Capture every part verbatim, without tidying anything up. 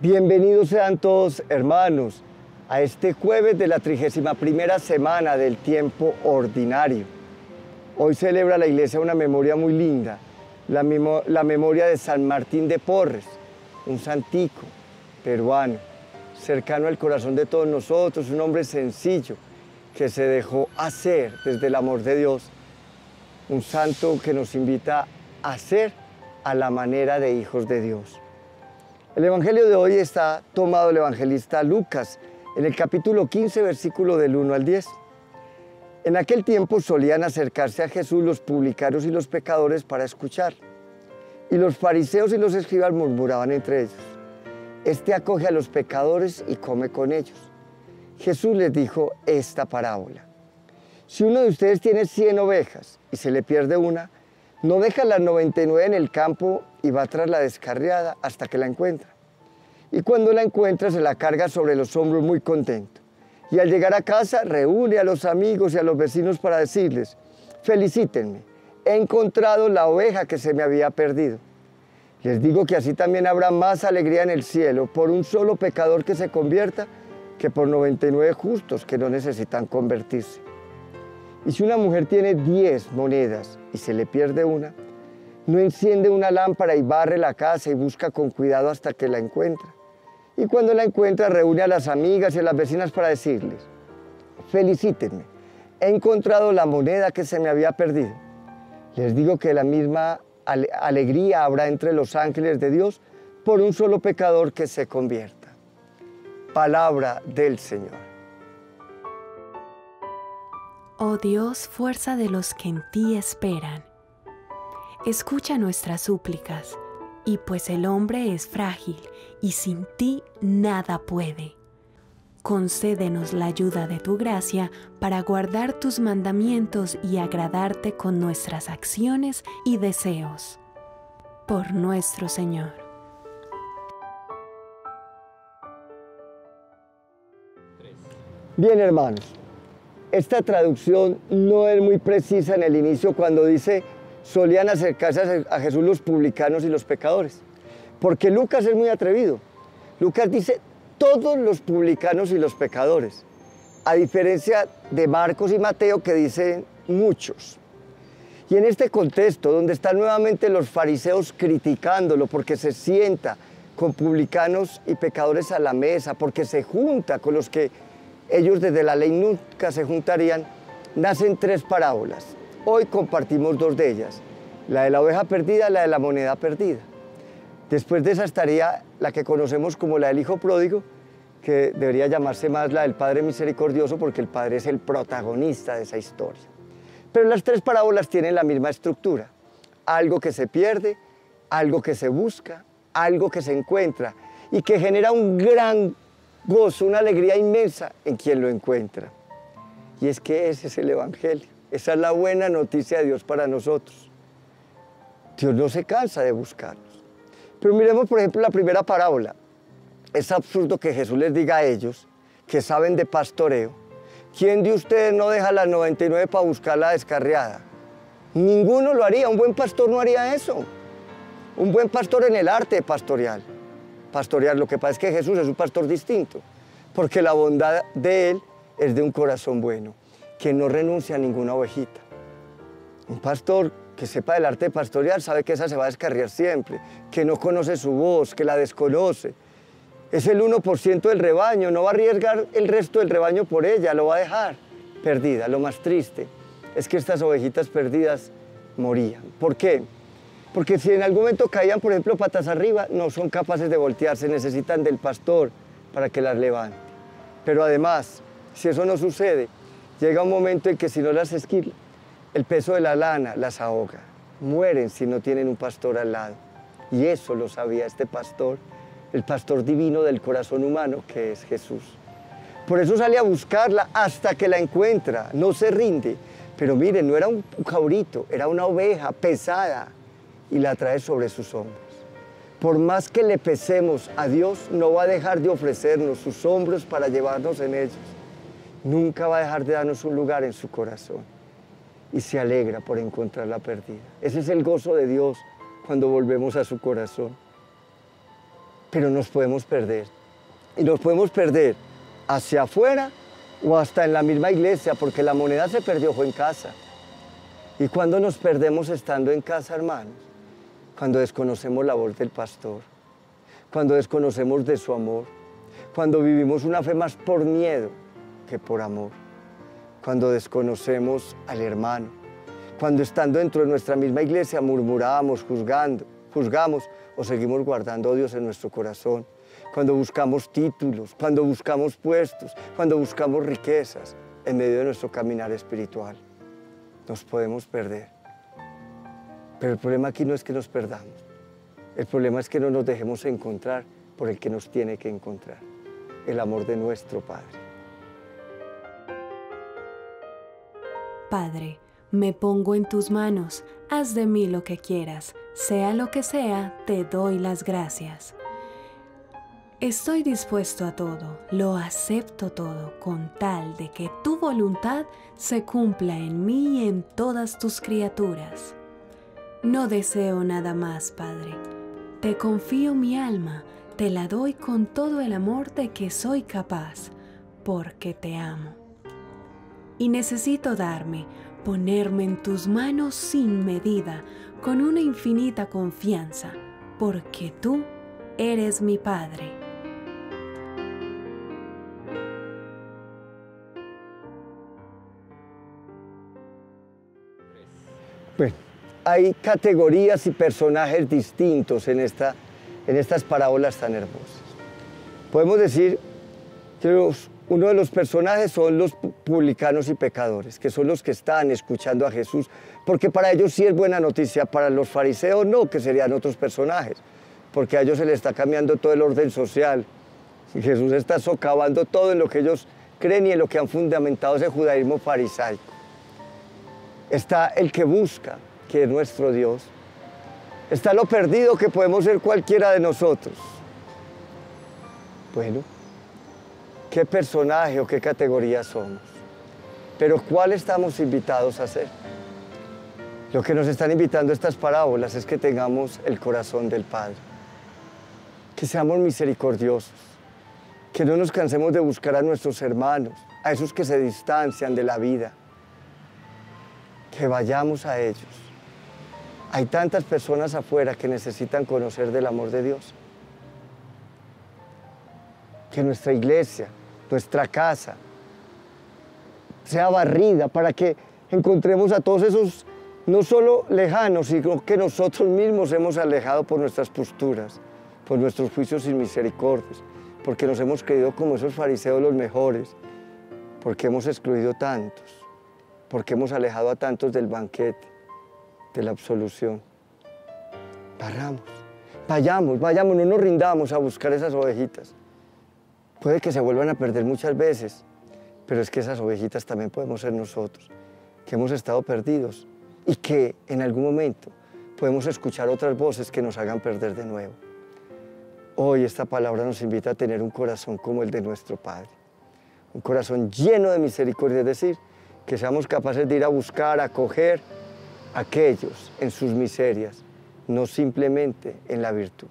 Bienvenidos sean todos, hermanos, a este jueves de la trigésima primera semana del tiempo ordinario. Hoy celebra la iglesia una memoria muy linda, la, memo la memoria de San Martín de Porres, un santico peruano, cercano al corazón de todos nosotros, un hombre sencillo que se dejó hacer desde el amor de Dios, un santo que nos invita a ser a la manera de hijos de Dios. El evangelio de hoy está tomado del evangelista Lucas, en el capítulo quince, versículo del uno al diez. En aquel tiempo solían acercarse a Jesús los publicanos y los pecadores para escuchar, y los fariseos y los escribas murmuraban entre ellos: Este acoge a los pecadores y come con ellos. Jesús les dijo esta parábola: Si uno de ustedes tiene cien ovejas y se le pierde una, no deja las noventa y nueve en el campo y va tras la descarriada hasta que la encuentra. Y cuando la encuentra se la carga sobre los hombros muy contento. Y al llegar a casa reúne a los amigos y a los vecinos para decirles: Felicítenme, he encontrado la oveja que se me había perdido. Les digo que así también habrá más alegría en el cielo por un solo pecador que se convierta que por noventa y nueve justos que no necesitan convertirse. Y si una mujer tiene diez monedas y se le pierde una, no enciende una lámpara y barre la casa y busca con cuidado hasta que la encuentra. Y cuando la encuentra, reúne a las amigas y a las vecinas para decirles: Felicítenme, he encontrado la moneda que se me había perdido. Les digo que la misma ale- alegría habrá entre los ángeles de Dios por un solo pecador que se convierta. Palabra del Señor. Oh Dios, fuerza de los que en ti esperan, escucha nuestras súplicas, y pues el hombre es frágil y sin ti nada puede. Concédenos la ayuda de tu gracia para guardar tus mandamientos y agradarte con nuestras acciones y deseos. Por nuestro Señor. Bien, hermanos, esta traducción no es muy precisa en el inicio cuando dice solían acercarse a Jesús los publicanos y los pecadores, porque Lucas es muy atrevido. Lucas dice todos los publicanos y los pecadores, a diferencia de Marcos y Mateo que dicen muchos. Y en este contexto, donde están nuevamente los fariseos criticándolo porque se sienta con publicanos y pecadores a la mesa, porque se junta con los que ellos desde la ley nunca se juntarían, nacen tres parábolas. Hoy compartimos dos de ellas, la de la oveja perdida y la de la moneda perdida. Después de esa estaría la que conocemos como la del hijo pródigo, que debería llamarse más la del Padre misericordioso porque el Padre es el protagonista de esa historia. Pero las tres parábolas tienen la misma estructura: algo que se pierde, algo que se busca, algo que se encuentra y que genera un gran gozo, una alegría inmensa en quien lo encuentra. Y es que ese es el Evangelio, esa es la buena noticia de Dios para nosotros. Dios no se cansa de buscarnos. Pero miremos, por ejemplo, la primera parábola. Es absurdo que Jesús les diga a ellos, que saben de pastoreo: ¿quién de ustedes no deja las noventa y nueve para buscar la descarriada? Ninguno lo haría, un buen pastor no haría eso. Un buen pastor en el arte pastoral. Pastorear. Lo que pasa es que Jesús es un pastor distinto, porque la bondad de Él es de un corazón bueno, que no renuncia a ninguna ovejita. Un pastor que sepa del arte pastorear sabe que esa se va a descarriar siempre, que no conoce su voz, que la desconoce. Es el uno por ciento del rebaño, no va a arriesgar el resto del rebaño por ella, lo va a dejar perdida. Lo más triste es que estas ovejitas perdidas morían. ¿Por qué? Porque si en algún momento caían, por ejemplo, patas arriba, no son capaces de voltearse, necesitan del pastor para que las levante. Pero además, si eso no sucede, llega un momento en que si no las esquila, el peso de la lana las ahoga. Mueren si no tienen un pastor al lado. Y eso lo sabía este pastor, el pastor divino del corazón humano, que es Jesús. Por eso sale a buscarla hasta que la encuentra, no se rinde. Pero miren, no era un cabrito, era una oveja pesada, y la trae sobre sus hombros. Por más que le pesemos a Dios, no va a dejar de ofrecernos sus hombros para llevarnos en ellos. Nunca va a dejar de darnos un lugar en su corazón. Y se alegra por encontrarla perdida. Ese es el gozo de Dios cuando volvemos a su corazón. pero nos podemos perder. Y nos podemos perder hacia afuera o hasta en la misma iglesia, porque la moneda se perdió fue en casa. ¿Y cuando nos perdemos estando en casa, hermanos? Cuando desconocemos la voz del pastor, cuando desconocemos de su amor, cuando vivimos una fe más por miedo que por amor, cuando desconocemos al hermano, cuando estando dentro de nuestra misma iglesia murmuramos, juzgando, juzgamos o seguimos guardando odios en nuestro corazón, cuando buscamos títulos, cuando buscamos puestos, cuando buscamos riquezas en medio de nuestro caminar espiritual. Nos podemos perder. Pero el problema aquí no es que nos perdamos. El problema es que no nos dejemos encontrar por el que nos tiene que encontrar, el amor de nuestro Padre. Padre, me pongo en tus manos, haz de mí lo que quieras, sea lo que sea, te doy las gracias. Estoy dispuesto a todo, lo acepto todo, con tal de que tu voluntad se cumpla en mí y en todas tus criaturas. No deseo nada más, Padre. Te confío mi alma, te la doy con todo el amor de que soy capaz, porque te amo. Y necesito darme, ponerme en tus manos sin medida, con una infinita confianza, porque tú eres mi Padre. Bueno, hay categorías y personajes distintos en, esta, en estas parábolas tan hermosas. Podemos decir que los, uno de los personajes son los publicanos y pecadores, que son los que están escuchando a Jesús, porque para ellos sí es buena noticia, para los fariseos no, que serían otros personajes, porque a ellos se les está cambiando todo el orden social. Y Jesús está socavando todo en lo que ellos creen y en lo que han fundamentado ese judaísmo farisaico. Está el que busca, que es nuestro Dios. Está lo perdido, que podemos ser cualquiera de nosotros. Bueno, ¿qué personaje o qué categoría somos? Pero ¿cuál estamos invitados a ser? Lo que nos están invitando estas parábolas es que tengamos el corazón del Padre, que seamos misericordiosos, que no nos cansemos de buscar a nuestros hermanos, a esos que se distancian de la vida, que vayamos a ellos. Hay tantas personas afuera que necesitan conocer del amor de Dios. Que nuestra iglesia, nuestra casa, sea barrida para que encontremos a todos esos, no solo lejanos, sino que nosotros mismos hemos alejado por nuestras posturas, por nuestros juicios sin misericordias, porque nos hemos creído como esos fariseos los mejores, porque hemos excluido tantos, porque hemos alejado a tantos del banquete, de la absolución. Paramos, vayamos, vayamos, no nos rindamos a buscar esas ovejitas. Puede que se vuelvan a perder muchas veces, pero es que esas ovejitas también podemos ser nosotros, que hemos estado perdidos y que en algún momento podemos escuchar otras voces que nos hagan perder de nuevo. Hoy esta palabra nos invita a tener un corazón como el de nuestro Padre, un corazón lleno de misericordia, es decir, que seamos capaces de ir a buscar, a acoger a aquellos en sus miserias, no simplemente en la virtud.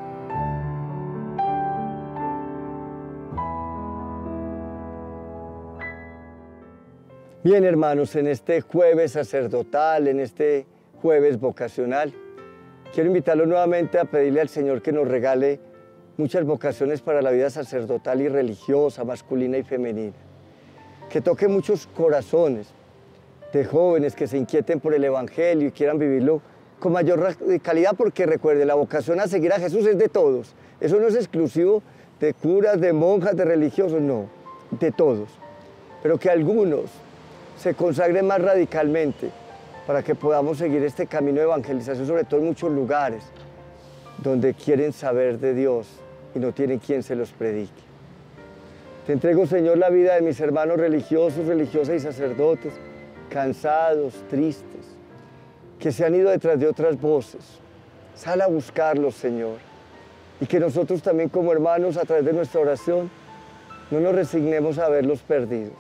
Bien, hermanos, en este jueves sacerdotal, en este jueves vocacional, quiero invitarlos nuevamente a pedirle al Señor que nos regale muchas vocaciones para la vida sacerdotal y religiosa, masculina y femenina. Que toque muchos corazones de jóvenes que se inquieten por el Evangelio y quieran vivirlo con mayor radicalidad, porque recuerde, la vocación a seguir a Jesús es de todos. Eso no es exclusivo de curas, de monjas, de religiosos, no, de todos. Pero que algunos se consagren más radicalmente para que podamos seguir este camino de evangelización, sobre todo en muchos lugares donde quieren saber de Dios y no tienen quien se los predique. Te entrego, Señor, la vida de mis hermanos religiosos, religiosas y sacerdotes, cansados, tristes, que se han ido detrás de otras voces. Sal a buscarlos, Señor, y que nosotros también como hermanos, a través de nuestra oración, no nos resignemos a verlos perdidos.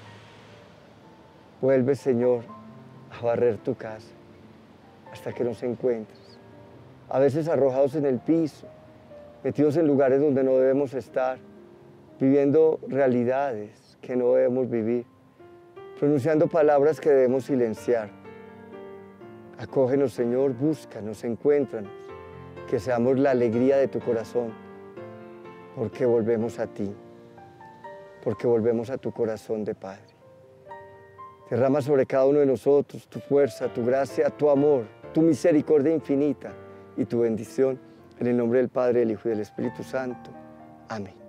Vuelve, Señor, a barrer tu casa hasta que nos encuentres, a veces arrojados en el piso, metidos en lugares donde no debemos estar, viviendo realidades que no debemos vivir, pronunciando palabras que debemos silenciar. Acógenos, Señor, búscanos, encuéntranos, que seamos la alegría de tu corazón, porque volvemos a ti, porque volvemos a tu corazón de Padre. Derrama sobre cada uno de nosotros tu fuerza, tu gracia, tu amor, tu misericordia infinita y tu bendición. En el nombre del Padre, del Hijo y del Espíritu Santo. Amén.